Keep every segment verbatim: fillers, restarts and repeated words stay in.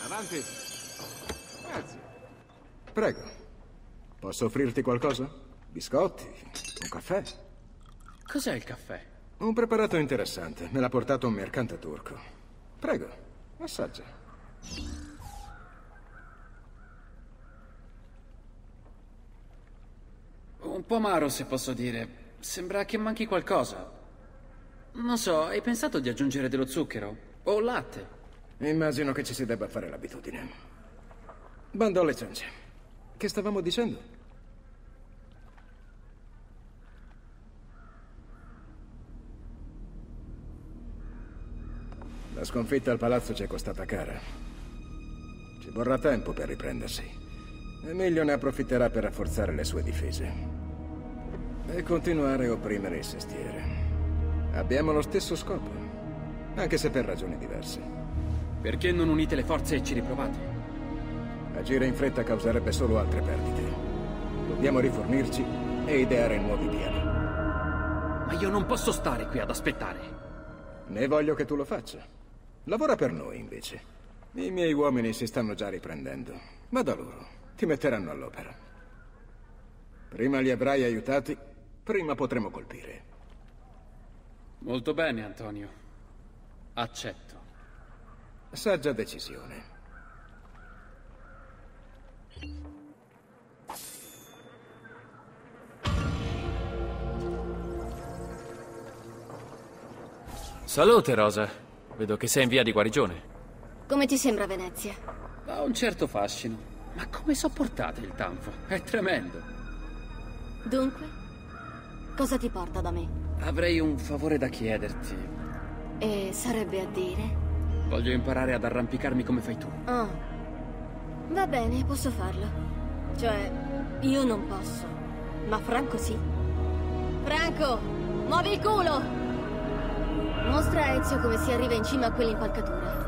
Avanti. Grazie. Prego. Posso offrirti qualcosa? Biscotti? Un caffè? Cos'è il caffè? Un preparato interessante. Me l'ha portato un mercante turco. Prego, assaggia. Un po' amaro, se posso dire. Sembra che manchi qualcosa. Non so, hai pensato di aggiungere dello zucchero? O latte? Immagino che ci si debba fare l'abitudine. Bando alle ciance. Che stavamo dicendo? La sconfitta al palazzo ci è costata cara. Ci vorrà tempo per riprendersi. Emilio ne approfitterà per rafforzare le sue difese e continuare a opprimere il sestiere. Abbiamo lo stesso scopo, anche se per ragioni diverse. Perché non unite le forze e ci riprovate? Agire in fretta causerebbe solo altre perdite. Dobbiamo rifornirci e ideare nuovi piani. Ma io non posso stare qui ad aspettare. Ne voglio che tu lo faccia. Lavora per noi, invece. I miei uomini si stanno già riprendendo. Ma da loro ti metteranno all'opera. Prima li avrai aiutati, prima potremo colpire. Molto bene, Antonio. Accetto. Saggia decisione. Salute, Rosa. Vedo che sei in via di guarigione. Come ti sembra Venezia? Ha un certo fascino. Ma come sopportate il tanfo? È tremendo. Dunque? Cosa ti porta da me? Avrei un favore da chiederti. E sarebbe a dire? Voglio imparare ad arrampicarmi come fai tu. Oh. Va bene, posso farlo. Cioè, io non posso. Ma Franco sì. Franco, muovi il culo! Mostra a Ezio come si arriva in cima a quell'impalcatura.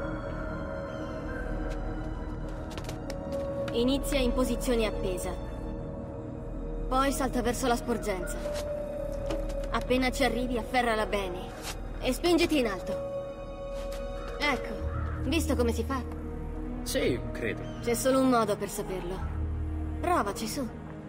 Inizia in posizione appesa. Poi salta verso la sporgenza. Appena ci arrivi, afferrala bene. E spingiti in alto. Ecco, visto come si fa? Sì, credo. C'è solo un modo per saperlo. Provaci, su.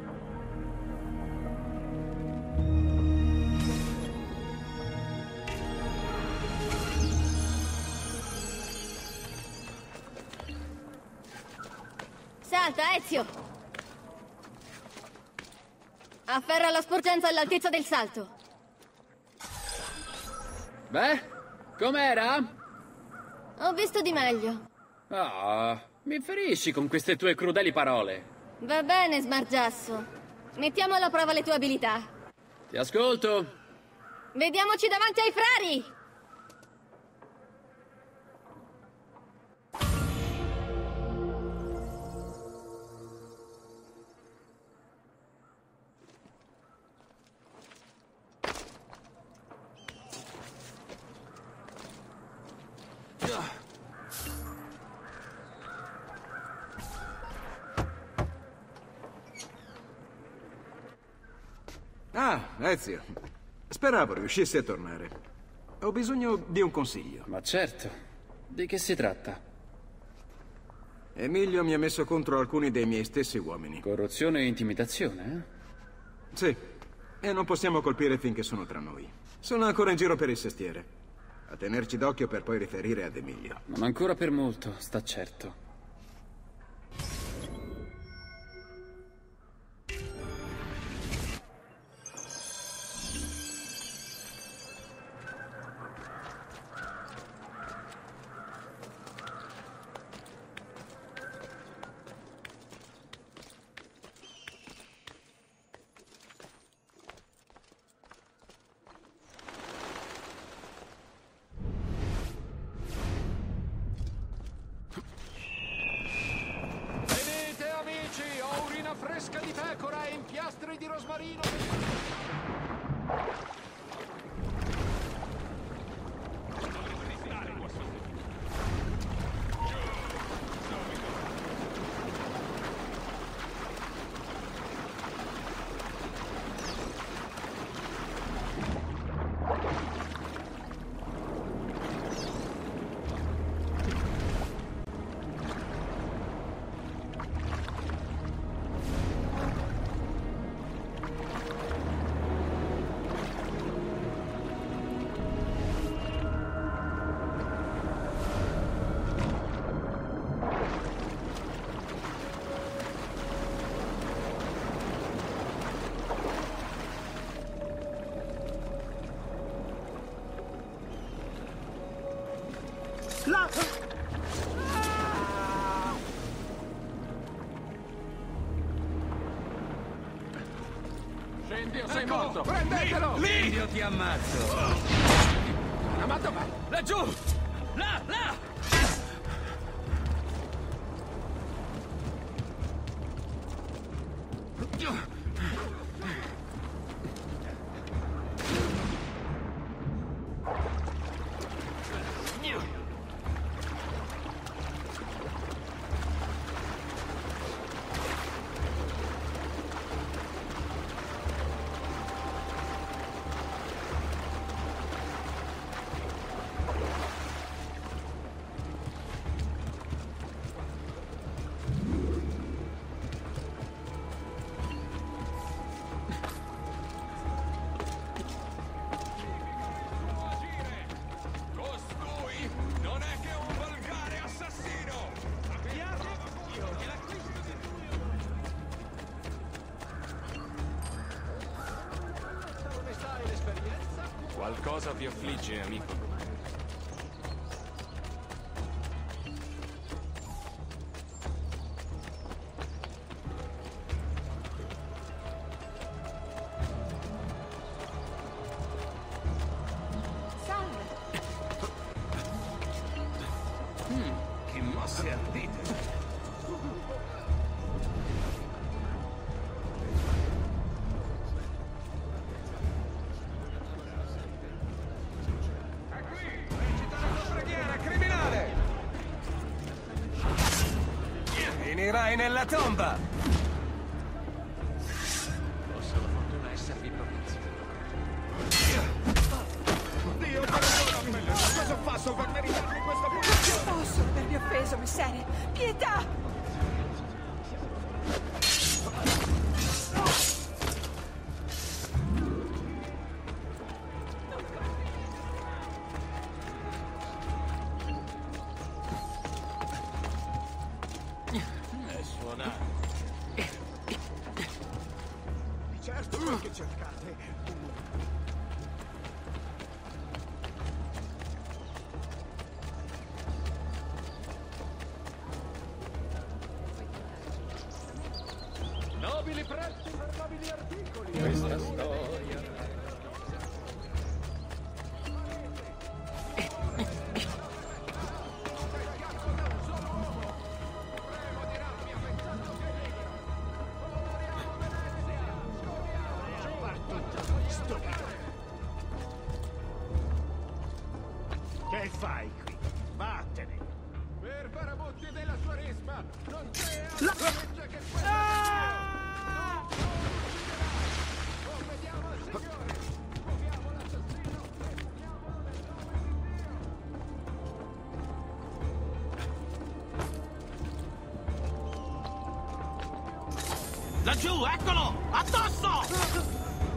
Salta, Ezio! Afferra la sporgenza all'altezza del salto. Beh, com'era? Ho visto di meglio. Ah, mi ferisci con queste tue crudeli parole. Va bene, smargiasso. Mettiamo alla prova le tue abilità. Ti ascolto. Vediamoci davanti ai frari! Ah, Ezio. Speravo riuscissi a tornare. Ho bisogno di un consiglio. Ma certo. Di che si tratta? Emilio mi ha messo contro alcuni dei miei stessi uomini. Corruzione e intimidazione, eh? Sì. E non possiamo colpire finché sono tra noi. Sono ancora in giro per il sestiere. A tenerci d'occhio per poi riferire ad Emilio. Non ancora per molto, sta certo. La... Scendi o sei Eccolo, morto! prendetelo! Lì! Lì! Io ti ammazzo! Ma dov'è? Laggiù! Là! Là! Qualcosa vi affligge, amico. Salve. Mm, che mosse ardite! Finirai nella tomba! Posso la fortuna esservi propizio. Dio, perdonami! Cosa faccio per meritarmi questa punizione? Non posso avervi offeso, messere. Pietà! È suonato. Certo, quel che cercate. Nobili prezzi per nobili articoli! Questa storia... Che fai qui? Vattene! Per Barabutti della sua risma, non c'è altra legge che quella Ah! del Dio! Obbediamo al Signore! Muoviamo l'assassino e puniamolo nel nome di Dio! Laggiù, eccolo! Addosso!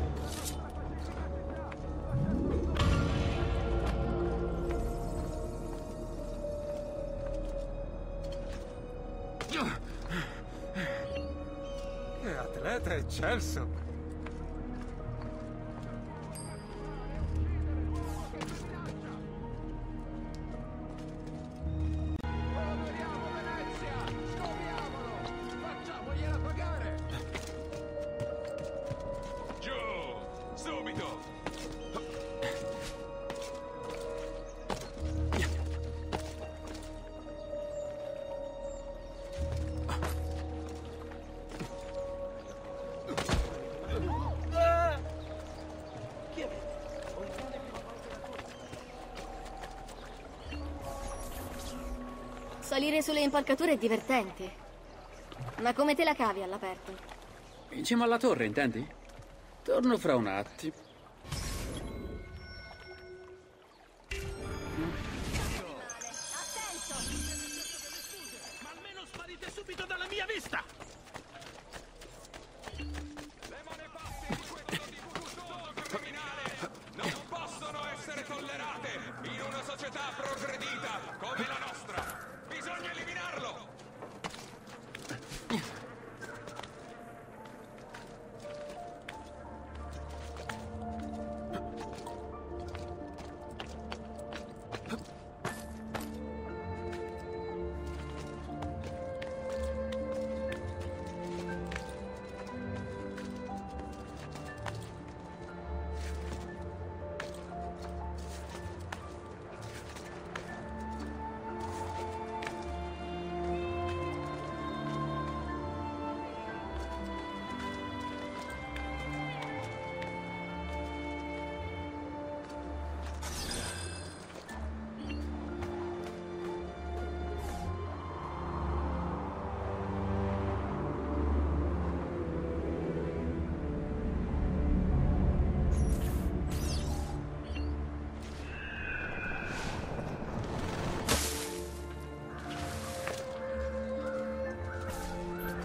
Che atleta eccelso! Poveriamo Venezia! Scoviamolo! Facciamogliela pagare! Giù! Subito! Salire sulle impalcature è divertente. Ma come te la cavi all'aperto? In cima alla torre, intendi? Torno fra un attimo. Ma almeno sparite subito dalla mia vista! Le monepaste di questo divutoso criminale non possono essere tollerate in una società progredita come la nostra. Bisogna eliminarlo.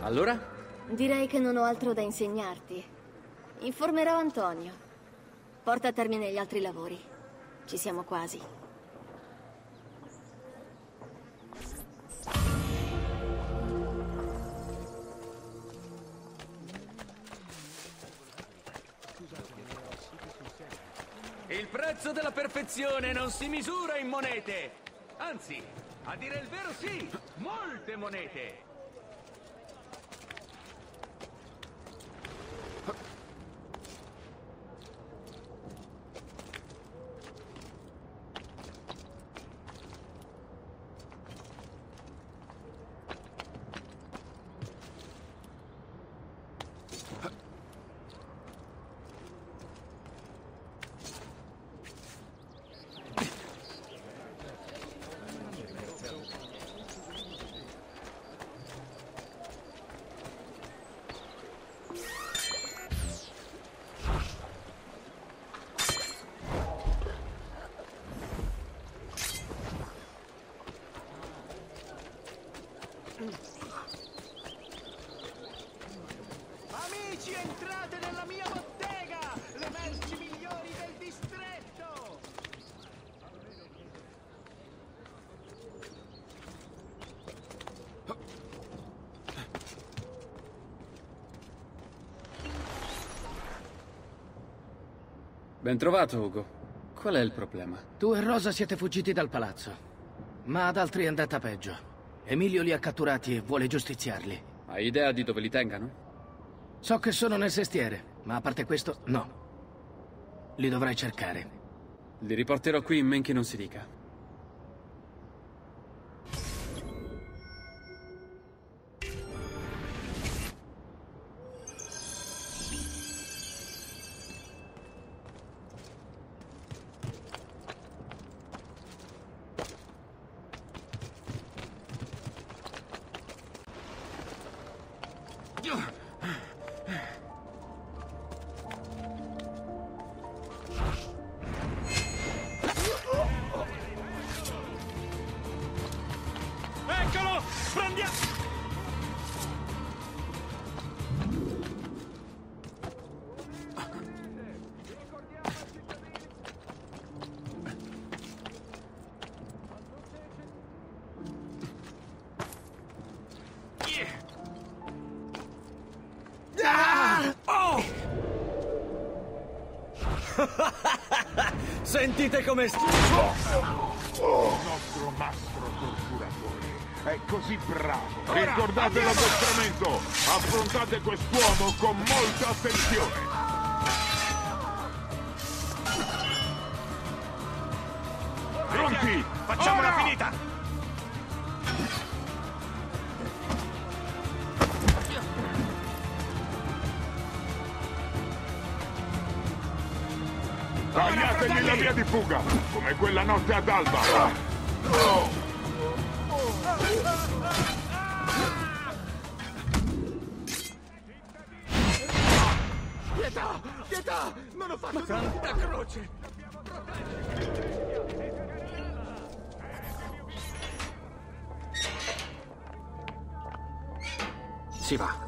Allora? Direi che non ho altro da insegnarti. Informerò Antonio. Porta a termine gli altri lavori. Ci siamo quasi. Il prezzo della perfezione non si misura in monete. Anzi, a dire il vero sì, molte monete. Amici, entrate nella mia bottega! Le merci migliori del distretto! Ben trovato, Ugo. Qual è il problema? Tu e Rosa siete fuggiti dal palazzo, ma ad altri è andata peggio. Emilio li ha catturati e vuole giustiziarli. Hai idea di dove li tengano? So che sono nel sestiere, ma a parte questo, no. Li dovrai cercare. Li riporterò qui in men che non si dica. Eccolo! Prendiamo! Sentite come sta... Il nostro mastro torturatore è così bravo. Ricordate l'addestramento. Affrontate quest'uomo con molta attenzione. Pronti? Facciamola finita! Tagliategli la via di fuga, come quella notte ad alba. Pietà! Pietà! Non ho fatto tanta croce! Si va.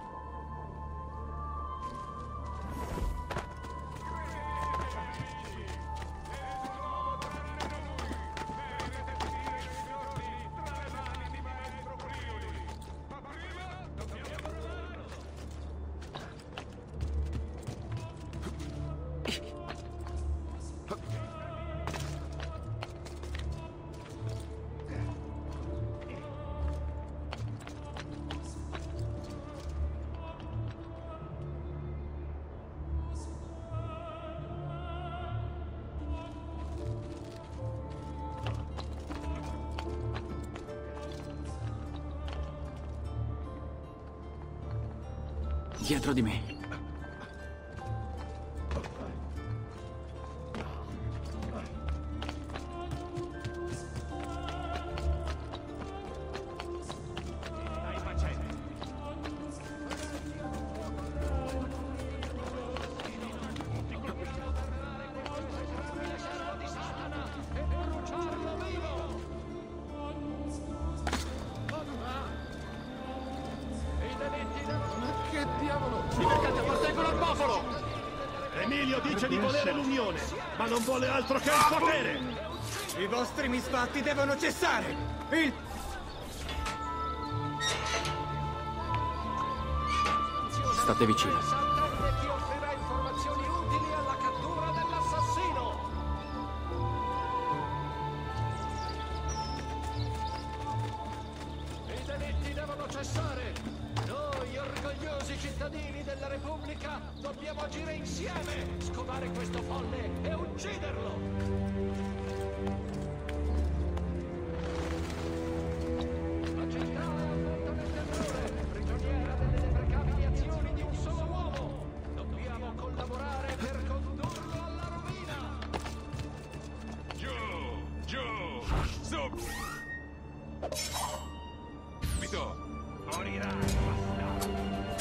Dietro di me. I Dice di volere l'unione, ma non vuole altro che il potere! I vostri misfatti devono cessare! Il... State vicino. Ti offrirà informazioni utili alla cattura dell'assassino! I delitti devono cessare! Noi, orgogliosi cittadini della Repubblica, dobbiamo agire insieme, scovare questo folle e ucciderlo! La centrale affronta nel terrore, prigioniera delle deprecabili azioni di un solo uomo! Dobbiamo collaborare per condurlo alla rovina! Giù! Giù! Su! Subito! Morirai, bastardo!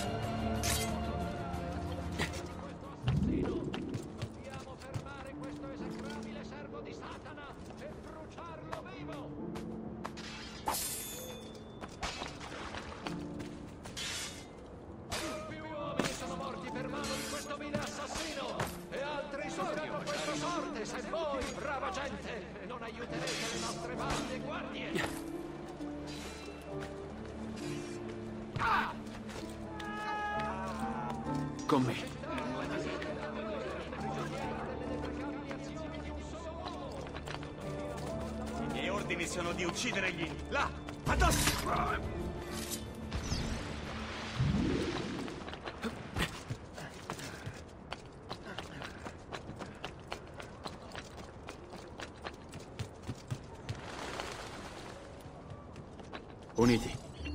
Dobbiamo fermare questo esecrabile servo di Satana e bruciarlo vivo! Più uomini sono morti per mano di questo vile assassino e altri subiranno questa sorte se voi, brava gente, non aiuterete le nostre valide guardie! Con me. I miei ordini sono di uccideregli. Là! Addosso! Uniti.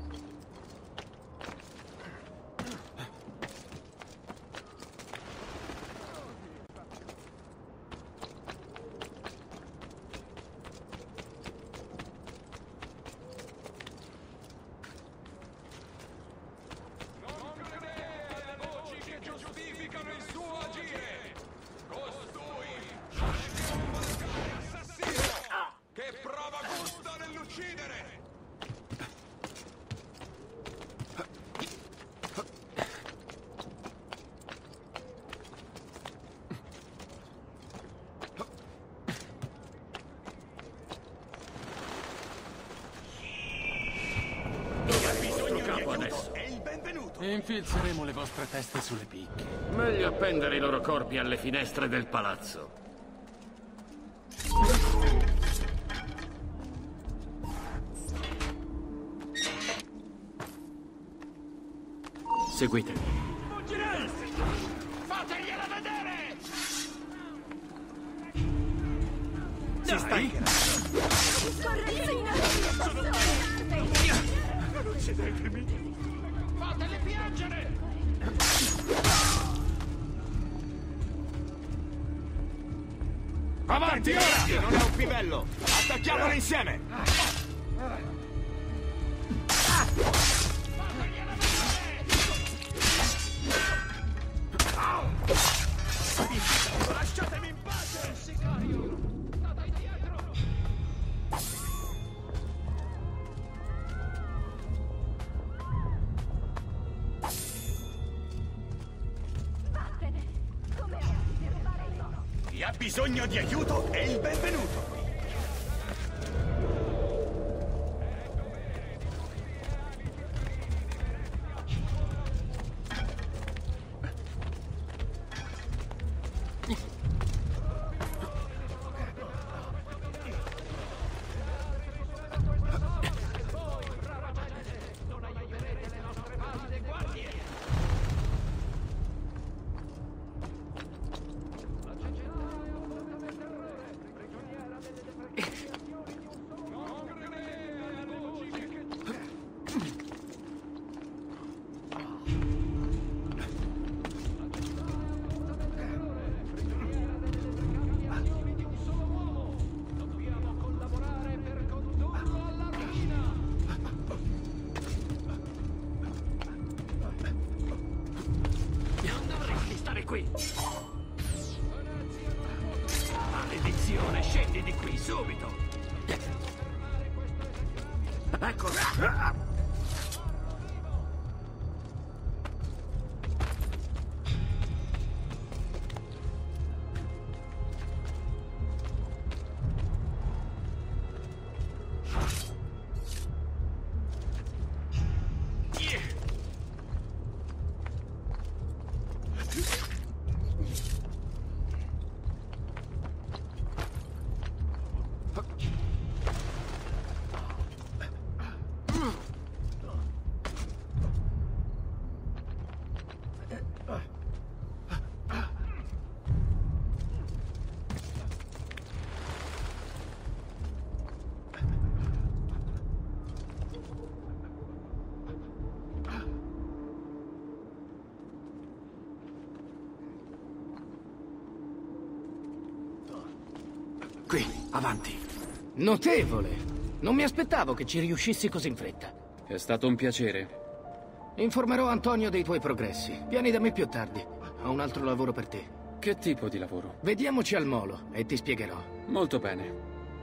Infilzeremo le vostre teste sulle picche. Meglio appendere i loro corpi alle finestre del palazzo. Seguitemi. Fategliela vedere! Si stancherà! Non uccidetemi! Fateli piangere! Avanti ora! Non è un pivello! Attacchiamolo insieme! Lasciatemi in pace, sicario! State dietro! Vattene! Come osi di rubare il loro? Chi ha bisogno di aiuto è il benvenuto! Qui! Maledizione, scendi di qui subito! Eccola! Avanti. Notevole! Non mi aspettavo che ci riuscissi così in fretta. È stato un piacere. Informerò Antonio dei tuoi progressi. Vieni da me più tardi. Ho un altro lavoro per te. Che tipo di lavoro? Vediamoci al molo e ti spiegherò. Molto bene.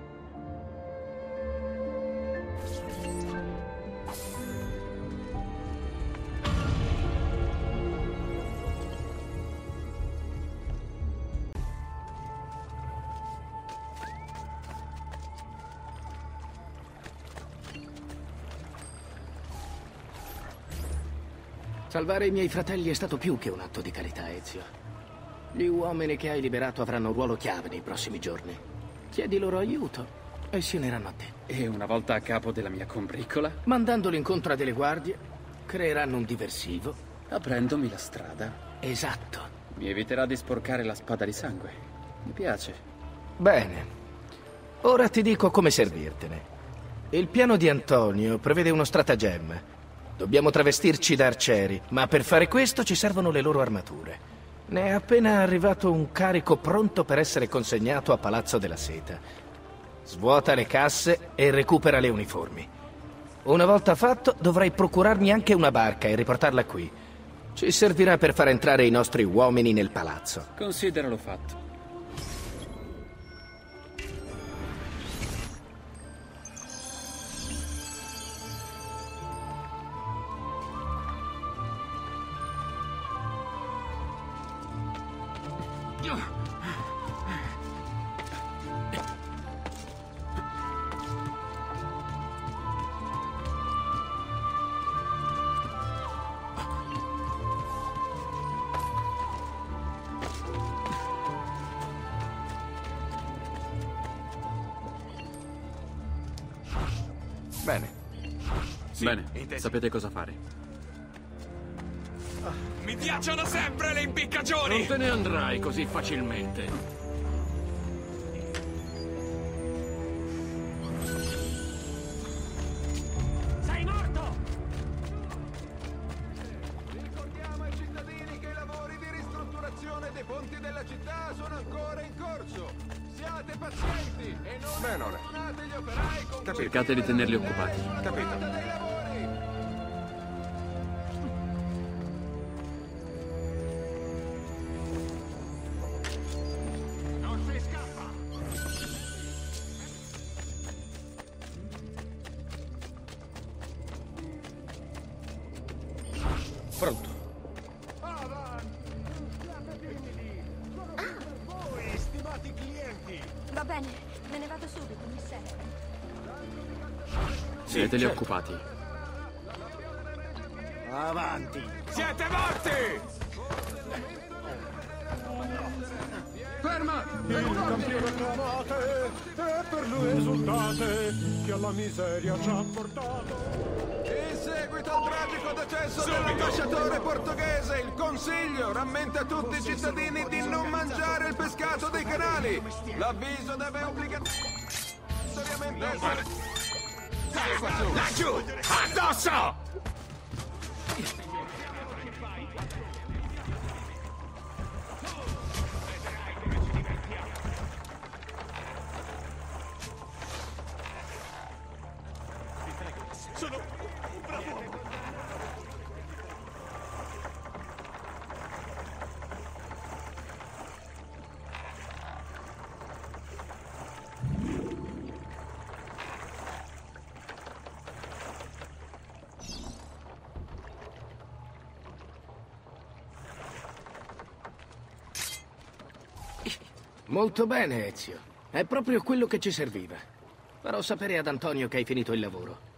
Salvare i miei fratelli è stato più che un atto di carità, Ezio. Gli uomini che hai liberato avranno un ruolo chiave nei prossimi giorni. Chiedi loro aiuto e si uniranno a te. E una volta a capo della mia combriccola? Mandandoli incontro a delle guardie, creeranno un diversivo. Aprendomi la strada. Esatto. Mi eviterà di sporcare la spada di sangue. Mi piace. Bene. Ora ti dico come servirtene. Il piano di Antonio prevede uno stratagemma. Dobbiamo travestirci da arcieri, ma per fare questo ci servono le loro armature. Ne è appena arrivato un carico pronto per essere consegnato a Palazzo della Seta. Svuota le casse e recupera le uniformi. Una volta fatto, dovrai procurarmi anche una barca e riportarla qui. Ci servirà per far entrare i nostri uomini nel palazzo. Consideralo fatto. Bene. Sì, Bene, inteso. Sapete cosa fare. Mi piacciono sempre le impiccagioni! Non te ne andrai così facilmente. Sei morto! Ricordiamo ai cittadini che i lavori di ristrutturazione dei ponti della città sono ancora in corso. Siate pazienti e non abbandonate gli operai con cui Cercate di tenerli occupati. Capito. Dei lavori. Non si scappa! Pronto. Voi, stimati clienti. Va bene, me ne vado subito, mi serve. Teneteli certo. occupati. Avanti. Siete morti! Ferma! Il campione chiamate e per lui esultate che alla miseria ci ha portato. In seguito al tragico decesso dell'ambasciatore portoghese, il Consiglio rammenta a tutti i cittadini di non mangiare il pescato dei canali. L'avviso deve obbligatoriamente essere... Laggiù! Addosso! Sono un bravo uomo. Molto bene, Ezio. È proprio quello che ci serviva. Farò sapere ad Antonio che hai finito il lavoro.